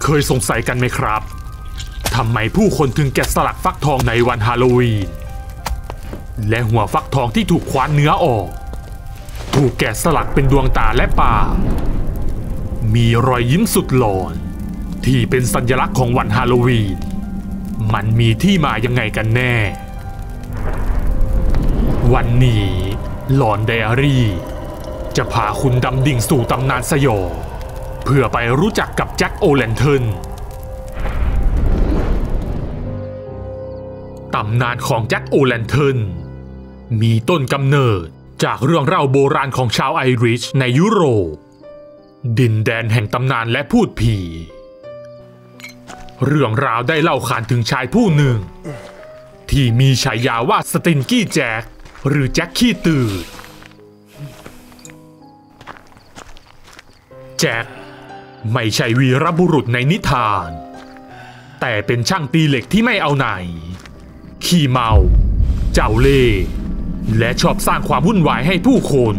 เคยสงสัยกันไหมครับทำไมผู้คนถึงแกะสลักฟักทองในวันฮาโลวีนและหัวฟักทองที่ถูกคว้านเนื้อออกถูกแกะสลักเป็นดวงตาและปากมีรอยยิ้มสุดหลอนที่เป็นสัญลักษณ์ของวันฮาโลวีนมันมีที่มายังไงกันแน่วันนี้หลอนไดอารี่จะพาคุณดำดิ่งสู่ตำนานสยองเพื่อไปรู้จักกับแจ็คโอแลนเทิร์นตำนานของแจ็คโอแลนเทิร์นมีต้นกำเนิดจากเรื่องเล่าโบราณของชาวไอริชในยุโรปดินแดนแห่งตำนานและพูดผีเรื่องราวได้เล่าขานถึงชายผู้หนึ่งที่มีฉายาว่าสตินกี้แจ็คหรือแจ็คขี้ตื่นแจ็คไม่ใช่วีรบุรุษในนิทานแต่เป็นช่างตีเหล็กที่ไม่เอาไหนขี้เมาเจ้าเล่ห์และชอบสร้างความวุ่นวายให้ผู้คน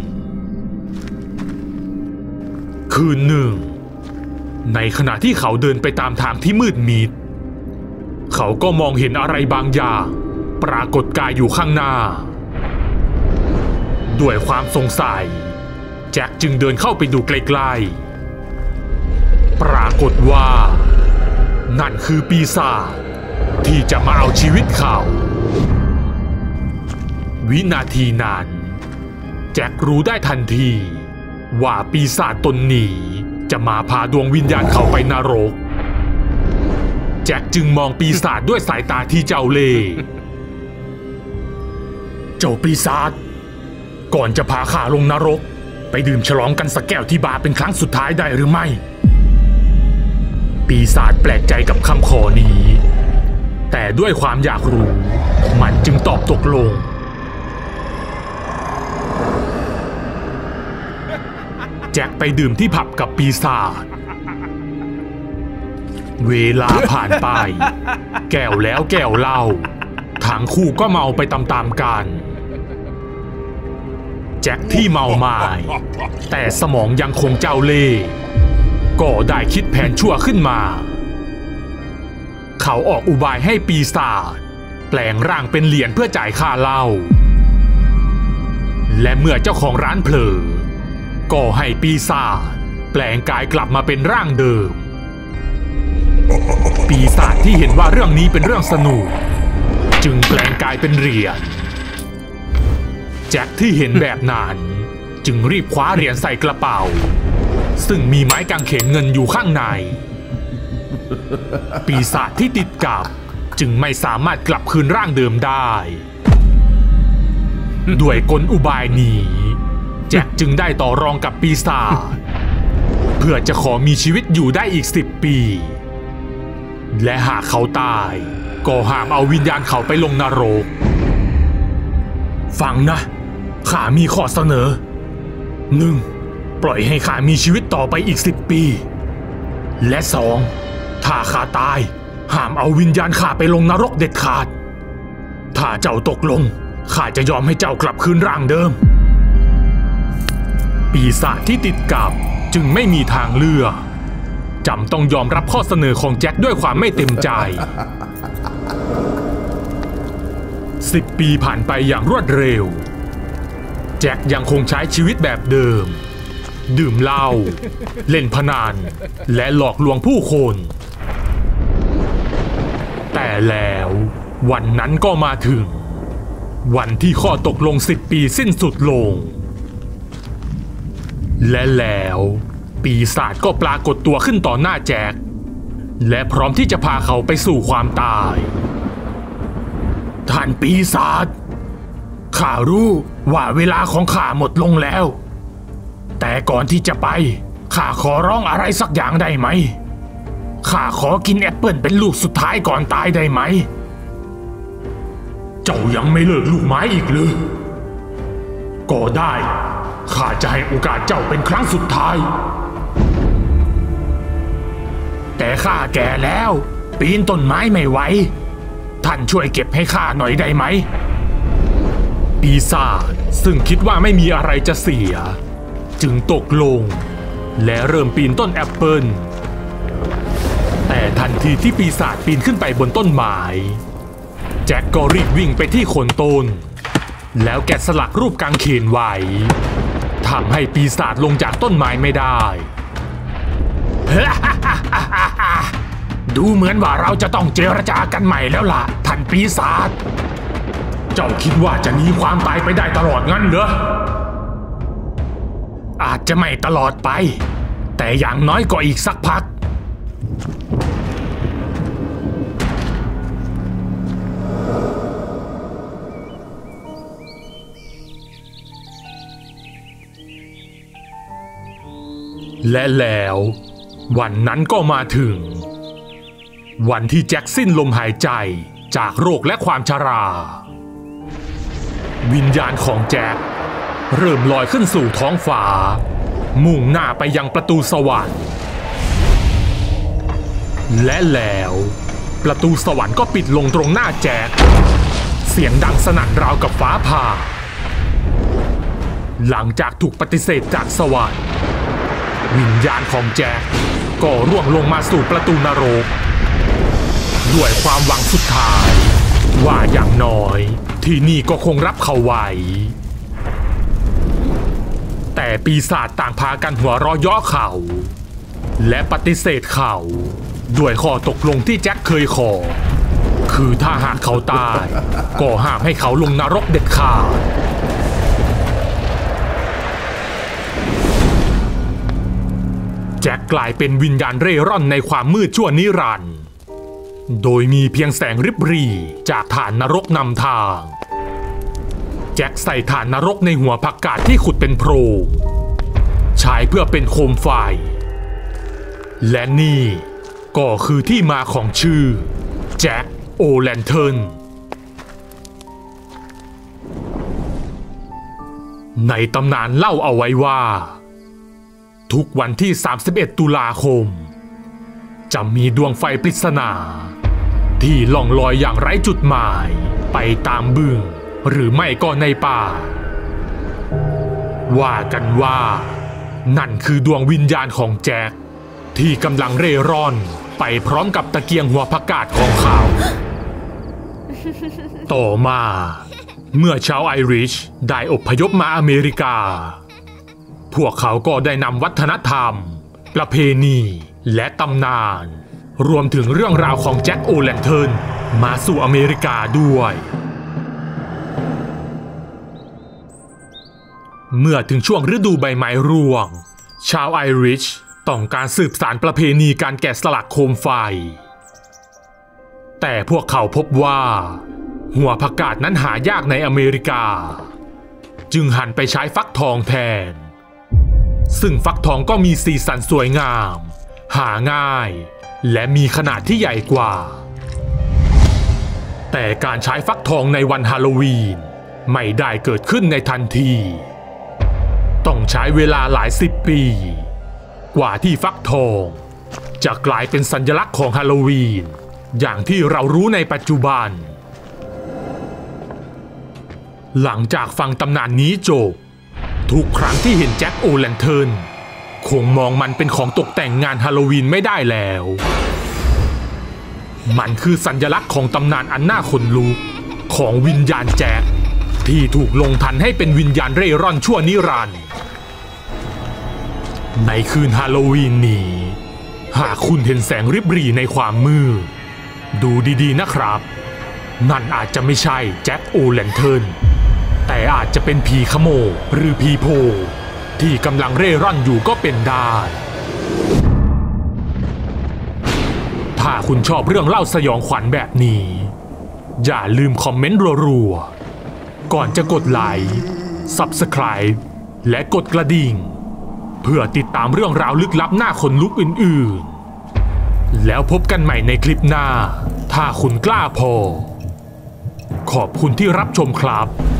คืนหนึ่งในขณะที่เขาเดินไปตามทางที่มืดมิดเขาก็มองเห็นอะไรบางอย่างปรากฏกายอยู่ข้างหน้าด้วยความสงสัยแจ็คจึงเดินเข้าไปดูใกล้ๆปรากฏว่านั่นคือปีศาจที่จะมาเอาชีวิตเขาวินาทีนั้นแจ็ครู้ได้ทันทีว่าปีศาจตนนี้จะมาพาดวงวิญญาณเขาไปนรกแจ็คจึงมองปีศาจด้วยสายตาที่เจ้าเล่ห์เจ้าปีศาจก่อนจะพาข้าลงนรกไปดื่มฉลองกันสักแก้วที่บาร์เป็นครั้งสุดท้ายได้หรือไม่ปีศาจแปลกใจกับคำขอนี้แต่ด้วยความอยากรู้มันจึงตอบตกลงแจ็คไปดื่มที่ผับกับปีศาจเวลาผ่านไปแก้วแล้วแก้วเล่าทั้งคู่ก็เมาไปตามๆกันแจ็คที่เมาไม้แต่สมองยังคงเจ้าเล่ห์ก็ได้คิดแผนชั่วขึ้นมาเขาออกอุบายให้ปีศาจแปลงร่างเป็นเหรียญเพื่อจ่ายค่าเหล้าและเมื่อเจ้าของร้านเผลอก็ให้ปีศาจแปลงกายกลับมาเป็นร่างเดิมปีศาจที่เห็นว่าเรื่องนี้เป็นเรื่องสนุกจึงแปลงกายเป็นเหรียญแจ็คที่เห็นแบบนั้นจึงรีบคว้าเหรียญใส่กระเป๋าซึ่งมีไม้กางเขนเงินอยู่ข้างในปีศาจที่ติดกับจึงไม่สามารถกลับคืนร่างเดิมได้ด้วยกลอุบายนี้แจ็คจึงได้ต่อรองกับปีศาจเพื่อจะขอมีชีวิตอยู่ได้อีก10 ปีและหากเขาตายก็ห้ามเอาวิญญาณเขาไปลงนรกฟังนะข้ามีข้อเสนอ 1. ปล่อยให้ข้ามีชีวิตต่อไปอีก10 ปีและ 2. ถ้าข้าตายห้ามเอาวิญญาณข้าไปลงนรกเด็ดขาดถ้าเจ้าตกลงข้าจะยอมให้เจ้ากลับคืนร่างเดิมปีศาจที่ติดกับจึงไม่มีทางเลือกจำต้องยอมรับข้อเสนอของแจ็คด้วยความไม่เต็มใจ10 ปีผ่านไปอย่างรวดเร็วแจ็คยังคงใช้ชีวิตแบบเดิมดื่มเหล้าเล่นพนันและหลอกลวงผู้คนแต่แล้ววันนั้นก็มาถึงวันที่ข้อตกลง10 ปีสิ้นสุดลงและแล้วปีศาจก็ปรากฏตัวขึ้นต่อหน้าแจ็คและพร้อมที่จะพาเขาไปสู่ความตายท่านปีศาจข้ารู้ว่าเวลาของข้าหมดลงแล้วแต่ก่อนที่จะไปข้าขอร้องอะไรสักอย่างได้ไหมข้าขอกินแอปเปิลเป็นลูกสุดท้ายก่อนตายได้ไหมเจ้ายังไม่เลิกลูกไม้อีกหรือก็ได้ข้าจะให้โอกาสเจ้าเป็นครั้งสุดท้ายแต่ข้าแก่แล้วปีนต้นไม้ไม่ไหวท่านช่วยเก็บให้ข้าหน่อยได้ไหมปีศาจซึ่งคิดว่าไม่มีอะไรจะเสียจึงตกลงและเริ่มปีนต้นแอปเปิลแต่ทันทีที่ปีศาจปีนขึ้นไปบนต้นไม้แจ็คก็รีบวิ่งไปที่โคนต้นแล้วแกะสลักรูปกางเขนไว้ทำให้ปีศาจลงจากต้นไม้ไม่ได้ ดูเหมือนว่าเราจะต้องเจรจากันใหม่แล้วล่ะท่านปีศาจเจ้าคิดว่าจะหนีความตายไปได้ตลอดงั้นเหรออาจจะไม่ตลอดไปแต่อย่างน้อยก็อีกสักพักและแล้ววันนั้นก็มาถึงวันที่แจ็คสิ้นลมหายใจจากโรคและความชราวิญญาณของแจ็คเริ่มลอยขึ้นสู่ท้องฟ้ามุ่งหน้าไปยังประตูสวรรค์และแล้วประตูสวรรค์ก็ปิดลงตรงหน้าแจ็คเสียงดังสนั่นราวกับฟ้าผ่าหลังจากถูกปฏิเสธจากสวรรค์วิญญาณของแจ็คก็ร่วงลงมาสู่ประตูนรกด้วยความหวังสุดท้ายว่าอย่างน้อยที่นี่ก็คงรับเขาไว้แต่ปีศาจต่างพากันหัวเราะเยาะเขาและปฏิเสธเขาด้วยข้อตกลงที่แจ็คเคยขอคือถ้าหากเขาตายก็ห้ามให้เขาลงนรกเด็ดขาดแจ็คกลายเป็นวิญญาณเร่ร่อนในความมืดชั่วนิรันดร์โดยมีเพียงแสงริบหรี่จากฐานนรกนำทางแจ็คใส่ฐานนรกในหัวผักกาดที่ขุดเป็นโพรงใช้เพื่อเป็นโคมไฟและนี่ก็คือที่มาของชื่อแจ็คโอแลนเทิร์นในตำนานเล่าเอาไว้ว่าทุกวันที่31 ตุลาคมจะมีดวงไฟปริศนาที่ล่องลอยอย่างไร้จุดหมายไปตามบึงหรือไม่ก็ในป่าว่ากันว่านั่นคือดวงวิญญาณของแจ็คที่กำลังเร่ร่อนไปพร้อมกับตะเกียงหัวผักกาดของเขา ต่อมาเมื่อชาวไอริชได้อพยพมาอเมริกาพวกเขาก็ได้นำวัฒนธรรมประเพณีและตำนานรวมถึงเรื่องราวของแจ็คโอแลนเทิร์นมาสู่อเมริกาด้วยเมื่อถึงช่วงฤดูใบไม้ร่วงชาวไอริชต้องการสืบสานประเพณีการแกะสลักโคมไฟแต่พวกเขาพบว่าหัวผักกาดนั้นหายากในอเมริกาจึงหันไปใช้ฟักทองแทนซึ่งฟักทองก็มีสีสันสวยงามหาง่ายและมีขนาดที่ใหญ่กว่าแต่การใช้ฟักทองในวันฮาโลวีนไม่ได้เกิดขึ้นในทันทีต้องใช้เวลาหลาย10 ปีกว่าที่ฟักทองจะกลายเป็นสัญลักษณ์ของฮาโลวีนอย่างที่เรารู้ในปัจจุบันหลังจากฟังตำนานนี้จบทุกครั้งที่เห็นแจ็คโอแลนเทิร์นคงมองมันเป็นของตกแต่งงานฮาโลวีนไม่ได้แล้วมันคือสัญลักษณ์ของตำนานอันน่าขนลุกของวิญญาณแจ็คที่ถูกลงทันให้เป็นวิญญาณเร่ร่อนชั่วนิรันดร์ในคืนฮาโลวีนนี้หากคุณเห็นแสงริบหรี่ในความมืดดูดีๆนะครับนั่นอาจจะไม่ใช่แจ็คโอแลนเทิร์นแต่อาจจะเป็นผีขโมยหรือผีโพที่กำลังเร่ร่อนอยู่ก็เป็นได้ถ้าคุณชอบเรื่องเล่าสยองขวัญแบบนี้อย่าลืมคอมเมนต์รัวๆก่อนจะกดไลค์ Subscribe และกดกระดิ่งเพื่อติดตามเรื่องราวลึกลับน่าขนลุกอื่นๆแล้วพบกันใหม่ในคลิปหน้าถ้าคุณกล้าพอขอบคุณที่รับชมครับ